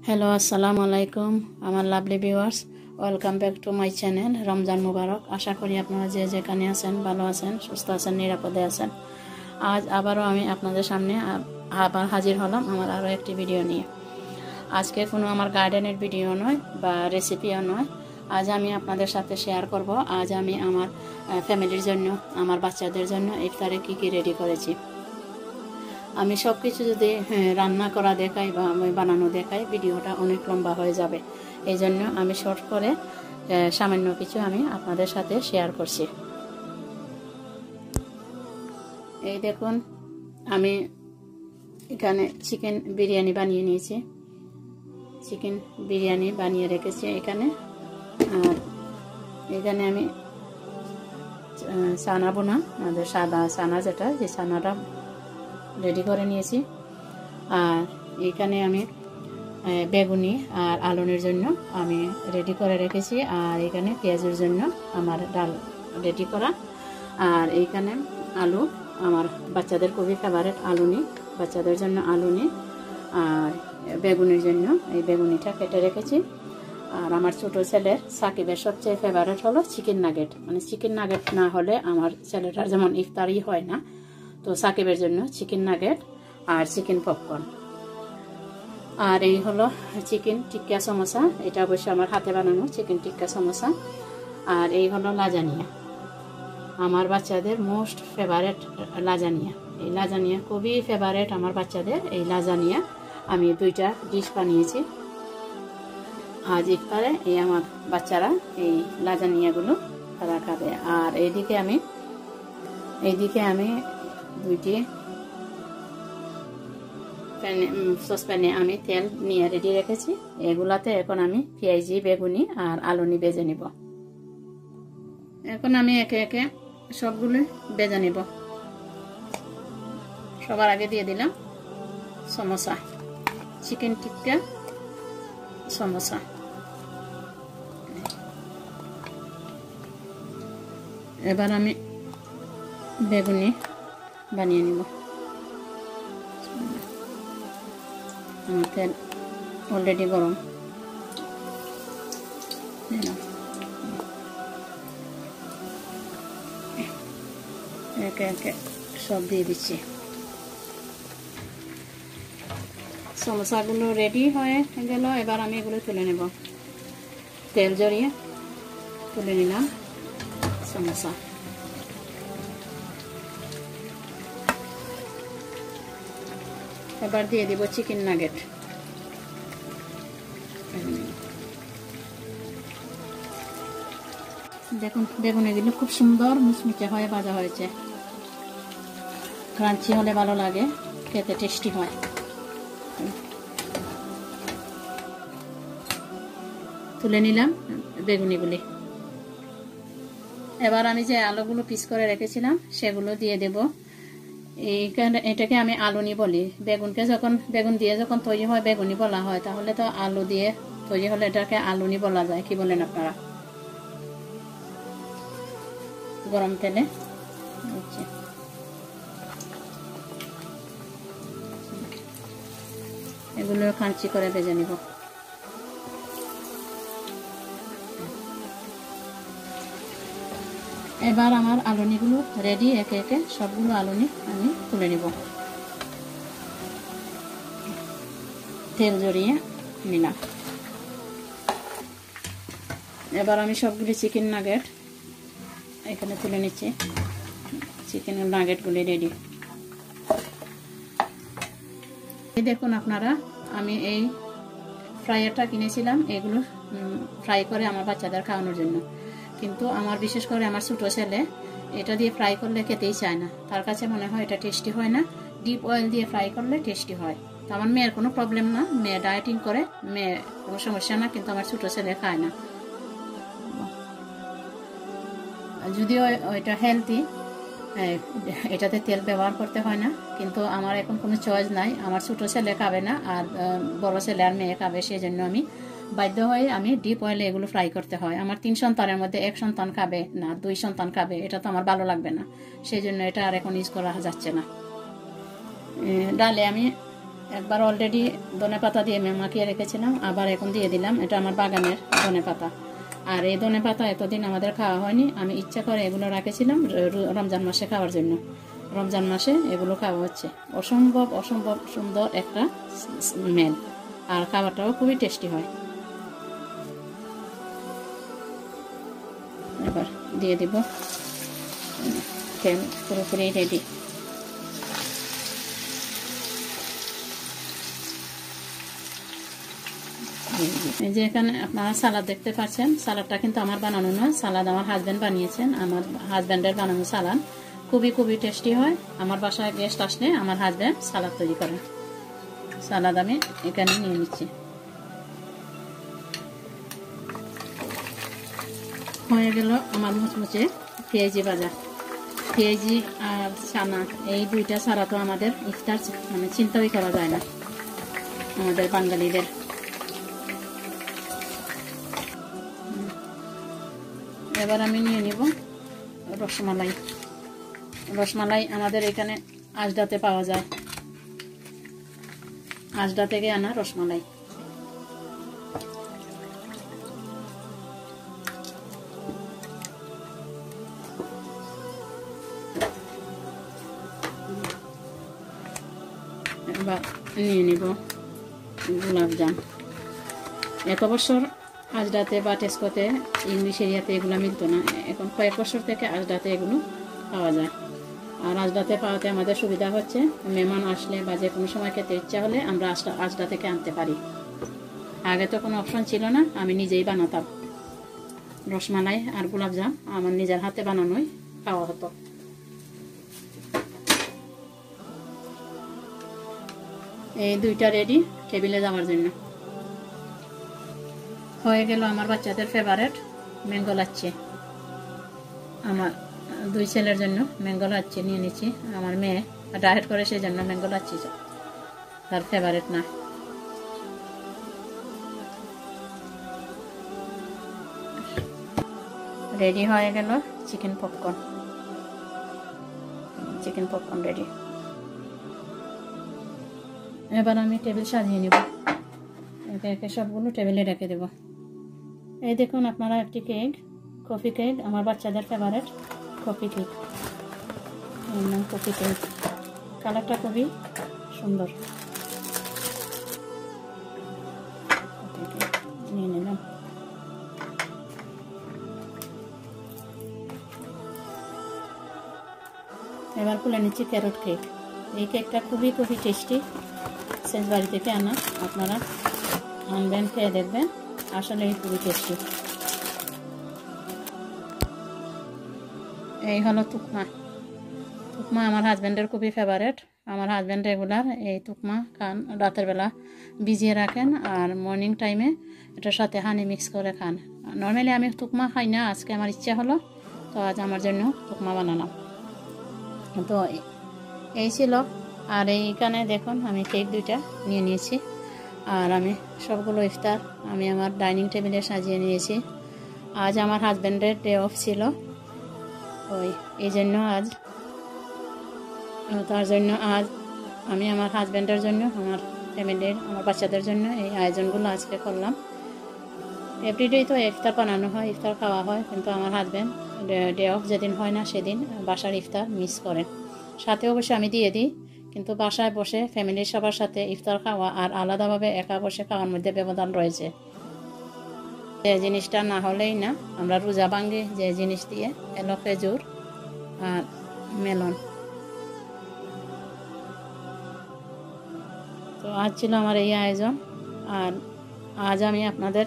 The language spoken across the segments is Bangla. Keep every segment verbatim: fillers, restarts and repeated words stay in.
হ্যালো আসসালামু আলাইকুম আমার lovely viewers, welcome back to my channel. Ramzan মুবারক। আশা করি আপনারা যে যেখানে আছেন ভালো আছেন, সুস্থ আছেন, নিরাপদে আছেন। আজ আবারও আমি আপনাদের সামনে আবার হাজির হলাম আমার আরও একটি ভিডিও নিয়ে। আজকে কোনো আমার গার্ডেনের ভিডিও নয় বা রেসিপিও নয়। আজ আমি আপনাদের সাথে শেয়ার করব আজ আমি আমার ফ্যামিলির জন্য, আমার বাচ্চাদের জন্য ইফতারে কী কী রেডি করেছি। আমি সব কিছু যদি রান্না করা দেখাই বা আমি বানানো দেখাই, ভিডিওটা অনেক লম্বা হয়ে যাবে। এই জন্য আমি শর্ট করে সামান্য কিছু আমি আপনাদের সাথে শেয়ার করছি। এই দেখুন, আমি এখানে চিকেন বিরিয়ানি বানিয়ে নিয়েছি। চিকেন বিরিয়ানি বানিয়ে রেখেছি এখানে। আর এখানে আমি চানা বোনা, আমাদের সাদা চানা যেটা, যে চানাটা রেডি করে নিয়েছি। আর এখানে আমি বেগুনি আর আলুনির জন্য আমি রেডি করে রেখেছি। আর এখানে পেঁয়াজের জন্য আমার ডাল রেডি করা। আর এইখানে আলু, আমার বাচ্চাদের খুবই ফেভারিট আলুনি, বাচ্চাদের জন্য আলুনি। আর বেগুনির জন্য এই বেগুনিটা কেটে রেখেছি। আর আমার ছোটো ছেলের সাকিবের সবচেয়ে ফেভারিট হলো চিকেন নাগেট। মানে চিকেন নাগেট না হলে আমার ছেলেটার যেমন ইফতারই হয় না, তো সাকিবের জন্য চিকেন নাগেট আর চিকেন পপকর্ন। আর এই হলো চিকেন টিক্কা সমোসা, এটা অবশ্য আমার হাতে বানানো চিকেন টিক্কা সমোসা। আর এই হলো লাজানিয়া, আমার বাচ্চাদের মোস্ট ফেভারেট লাজানিয়া। এই লাজানিয়া খুবই ফেভারেট আমার বাচ্চাদের। এই লাজানিয়া আমি দুইটা ডিশ বানিয়েছি আজ ইফতারে। এই আমার বাচ্চারা এই লাজানিয়াগুলো তারা খাবে। আর এইদিকে আমি এইদিকে আমি দুইটি সসপ্যানে আমি তেল নিয়ে রেডি রেখেছি। এগুলাতে এখন আমি পেঁয়াজি, বেগুনি আর আলুনি ভেজে নিব। এখন আমি একে একে সবগুলো ভেজে নিব। সবার আগে দিয়ে দিলাম সমোসা, চিকেন টিক্কা সমোসা। এবার আমি বেগুনি বানিয়ে নিব। আমার তেল অলরেডি গরম। একে একে সব দিয়ে দিচ্ছি। সমোসাগুলো রেডি হয়ে গেল। এবার আমি এগুলো তুলে নেব। তেল জড়িয়ে তুলে নিলাম সমোসা। এবার দিয়ে দিব চিকেন নাগেট। দেখুন বেগুনিগুলো খুব সুন্দর মুচমুচে হয়ে ভাজা হয়েছে। ক্রাঞ্চি হলে ভালো লাগে, খেতে টেস্টি হয়। তুলে নিলাম বেগুনিগুলি। এবার আমি যে আলুগুলো পিস করে রেখেছিলাম সেগুলো দিয়ে দেব। এইখানে এটাকে আমি আলুনি বলি। বেগুনকে যখন বেগুন দিয়ে যখন তৈরি হয় বেগুনি বলা হয়, তাহলে তো আলু দিয়ে তৈরি হলে এটাকে আলুনি বলা যায়। কি বলেন আপনারা? গরম তেলে এগুলো কাঞ্চি করে ভেজে নিব। এবার আমার আলুনিগুলো রেডি। একে একে সবগুলো আলুনি আমি তুলে নিব। তেল জড়িয়ে নিলাম। এবার আমি সবগুলি চিকেন নাগেট এখানে তুলে নিচ্ছি। চিকেনের নাগেটগুলি রেডি। দেখুন আপনারা, আমি এই ফ্রাইয়ারটা কিনেছিলাম এগুলো ফ্রাই করে আমার বাচ্চাদের খাওয়ানোর জন্য। কিন্তু আমার বিশেষ করে আমার ছোটো ছেলে এটা দিয়ে ফ্রাই করলে খেতেই চায় না। তার কাছে মনে হয় এটা টেস্টি হয় না। ডিপ অয়েল দিয়ে ফ্রাই করলে টেস্টি হয়। তো আমার মেয়ের কোনো প্রবলেম না, মেয়ে ডায়েটিং করে, মেয়ের কোনো সমস্যা না। কিন্তু আমার ছোটো ছেলে খায় না। যদিও এটা হেলদি, এটাতে তেল ব্যবহার করতে হয় না, কিন্তু আমার এখন কোনো চয়েস নাই। আমার ছোটো ছেলে খাবে না, আর বড় ছেলে আর মেয়ে খাবে। সেই জন্য আমি বাধ্য হয়ে আমি ডিপ অয়েলে এগুলো ফ্রাই করতে হয়। আমার তিন সন্তানের মধ্যে এক সন্তান খাবে না, দুই সন্তান খাবে, এটা তো আমার ভালো লাগবে না। সেই জন্য এটা আর এখন ইউজ করা যাচ্ছে না। ডালে আমি একবার অলরেডি ধনেপাতা দিয়ে মাখিয়ে রেখেছিলাম, আবার এখন দিয়ে দিলাম। এটা আমার বাগানের ধনেপাতা। আর এই ধনেপাতা এতদিন আমাদের খাওয়া হয়নি, আমি ইচ্ছা করে এগুলো রেখেছিলাম রমজান মাসে খাওয়ার জন্য। রমজান মাসে এগুলো খাওয়া হচ্ছে। অসম্ভব অসম্ভব সুন্দর একটা স্মেল, আর খাবারটাও খুবই টেস্টি হয়। এবার দিয়ে দিব, পুরোপুরি রেডি। এই যে এখানে আপনারা সালাদ দেখতে পাচ্ছেন, সালাদটা কিন্তু আমার বানানো না, সালাদ আমার হাজব্যান্ড বানিয়েছেন। আমার হাজব্যান্ডের বানানো সালাদ খুবই খুবই টেস্টি হয়। আমার বাসায় গেস্ট আসলে আমার হাজব্যান্ড সালাদ তৈরি করেন। সালাদ আমি এখানে নিয়ে নিচ্ছি। হয়ে গেল আমার মুচমুচে পেঁয়াজি ভাজা। পেঁয়াজি আর ছানা এই দুইটা ছাড়া তো আমাদের ইফতার মানে চিন্তাই করা যায় না আমাদের বাঙালিদের। এবার আমি নিয়ে নিব রসমালাই। রসমালাই আমাদের এখানে আজডাতে পাওয়া যায়, আজডা থেকে আনা রসমালাই। এবার নিয়ে নিব গোলাপজাম। এত বছর আজডাতে বা টেস্কোতে ইংলিশ এরিয়াতে এগুলো মিলতো না, এখন কয়েক বছর থেকে আজডাতে এগুলো পাওয়া যায়। আর আজডাতে পাওয়াতে আমাদের সুবিধা হচ্ছে, মেহমান আসলে বা যে কোনো সময় খেতে ইচ্ছা হলে আমরা আজডা থেকে আনতে পারি। আগে তো কোনো অপশন ছিল না, আমি নিজেই বানাতাম। রসমালাই আর গোলাপজাম আমার নিজের হাতে বানানোই খাওয়া হতো। এই দুইটা রেডি টেবিলে যাওয়ার জন্য। হয়ে গেল আমার বাচ্চাদের ফেভারেট ম্যাঙ্গো লাচ্ছি। আমার দুই ছেলের জন্য ম্যাঙ্গো লাচ্ছি নিয়ে নিচ্ছি। আমার মেয়ে ডায়েট করে, সেই জন্য ম্যাঙ্গো লাচ্ছি তার ফেভারেট না। রেডি হয়ে গেল chicken popcorn. Chicken popcorn ready. এবার আমি টেবিল সাজিয়ে নিব, একে একে সবগুলো টেবিলে রেখে দেব। এই দেখুন আপনারা একটি কেক, কফি কেক, আমার বাচ্চাদের favourite coffee cake. Coffee cake কালারটা খুবই সুন্দর। নিয়ে নিলাম। এবার খুলে নিচ্ছি ক্যারট কেক। এই কেকটা খুবই খুবই টেস্টি, সেন্স বাড়ি থেকে আনা। আপনারা আনবেন, খেয়ে দেখবেন, আসলে খুবই টেস্টি। এই হলো তুকমা। তুকমা আমার হাজব্যান্ডের খুবই ফেভারেট। আমার হাজব্যান্ড রেগুলার এই তুকমা খান, রাতের বেলা ভিজিয়ে রাখেন আর মর্নিং টাইমে এটার সাথে হানি মিক্স করে খান। নর্মালি আমি তুকমা খাই না, আজকে আমার ইচ্ছা হলো তো আজ আমার জন্য তুকমা বানালাম। তো এই ছিল। আর এইখানে দেখুন আমি কেক দুইটা নিয়ে নিয়েছি, আর আমি সবগুলো ইফতার আমি আমার ডাইনিং টেবিলে সাজিয়ে নিয়েছি। আজ আমার হাজব্যান্ডের ডে অফ ছিল, ওই এই জন্য আজ তার জন্য আজ আমি আমার হাজব্যান্ডের জন্য, আমার ফ্যামিলির, আমার বাচ্চাদের জন্য এই আয়োজনগুলো আজকে করলাম। এভরিডেই তো ইফতার বানানো হয়, ইফতার খাওয়া হয়, কিন্তু আমার হাজব্যান্ড ডে অফ যেদিন হয় না সেদিন বাসার ইফতার মিস করেন। সাথে অবশ্যই আমি দিয়ে দিই, কিন্তু বাসায় বসে ফ্যামিলির সবার সাথে ইফতার খাওয়া আর আলাদাভাবে একা বসে খাওয়ার মধ্যে ব্যবধান রয়েছে। যে জিনিসটা না হলেই না, আমরা রোজা ভাঙ্গি যে জিনিস দিয়ে, এলো খেজুর আর মেলন। তো আজ ছিল আমার এই আয়োজন। আর আজ আমি আপনাদের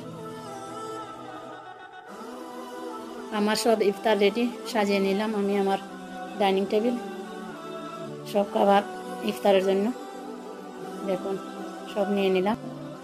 আমার সব ইফতার রেডি সাজিয়ে নিলাম। আমি আমার ডাইনিং টেবিল সব খাবার ইফতারের জন্য দেখুন সব নিয়ে নিলাম।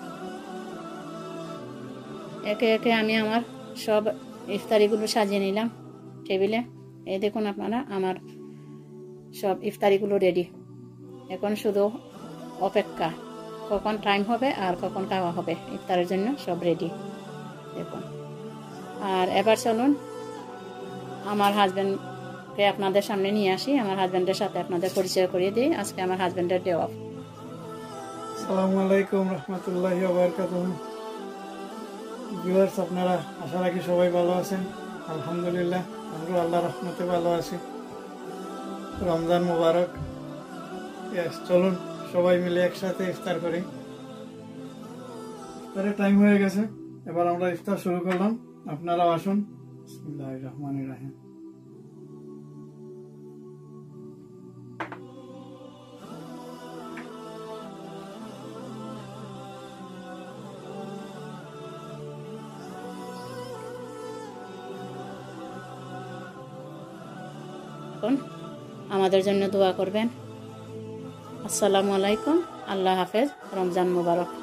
একে একে আমি আমার সব ইফতারিগুলো সাজিয়ে নিলাম টেবিলে। এই দেখুন আপনারা আমার সব ইফতারিগুলো রেডি। এখন শুধু অপেক্ষা কখন টাইম হবে আর কখন খাওয়া হবে। ইফতারের জন্য সব রেডি দেখুন। আর এবার চলুন আমার হাজব্যান্ডকে আপনাদের সামনে নিয়ে আসি, আমার হাজব্যান্ডের সাথে আপনাদের পরিচয় করিয়ে দিই। আজকে আমার হাজব্যান্ডের ডে অফ। আসসালামু আলাইকুম রহমতুল্লাহি ওয়া বারাকাতুহু। ভিউয়ার্স, আপনারা আশা রাখি সবাই ভালো আছেন। আলহামদুলিল্লাহ আমরা আল্লাহর রহমতে ভালো আছি। রমজান মুবারক। ইয়েস, চলুন সবাই মিলে একসাথে ইফতার করি। ইফতারের টাইম হয়ে গেছে, এবার আমরা ইফতার শুরু করলাম। আপনারাও আসুন। বিসমিল্লাহির রহমানির রহিম। আমাদের জন্য দোয়া করবেন। আসসালামু আলাইকুম, আল্লাহ হাফেজ, রমজান মুবারক।